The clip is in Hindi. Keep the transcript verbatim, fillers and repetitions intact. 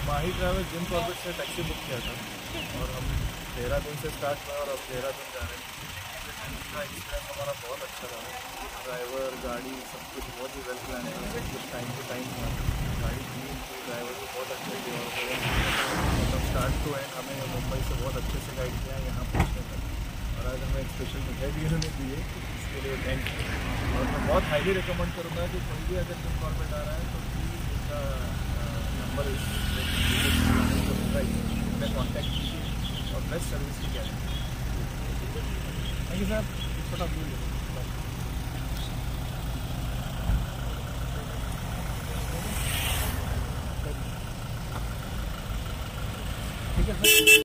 माही ट्रैवल जिम कॉर्बेट से टैक्सी बुक किया था और हम देहरादून से स्टार्ट हुआ और अब देहरादून जा रहे हैं। इसका एक्सपीरियंस हमारा बहुत अच्छा रहा। ड्राइवर, गाड़ी, सब कुछ बहुत ही वेल प्लान है, सब कुछ टाइम टू टाइम था। गाड़ी क्लीन थी, ड्राइवर भी बहुत अच्छे थे और मतलब स्टार्ट टू एंड हमें मुंबई से बहुत अच्छे से गाइड किया यहाँ पहुँचने तक। और आज हमें एक स्पेशल मिठाई भी उन्होंने दी है, इसके लिए थैंक यू। और मैं बहुत हाईली रिकमेंड करूँगा कि कोई भी अगर जिम कॉर्बेट आ रहा है तो प्लीज़ इसका नंबर में कॉन्टैक्ट कीजिए और बेस्ट सर्विस की गारंटी। Thank you sir. छोटा भूल ठीक है सर।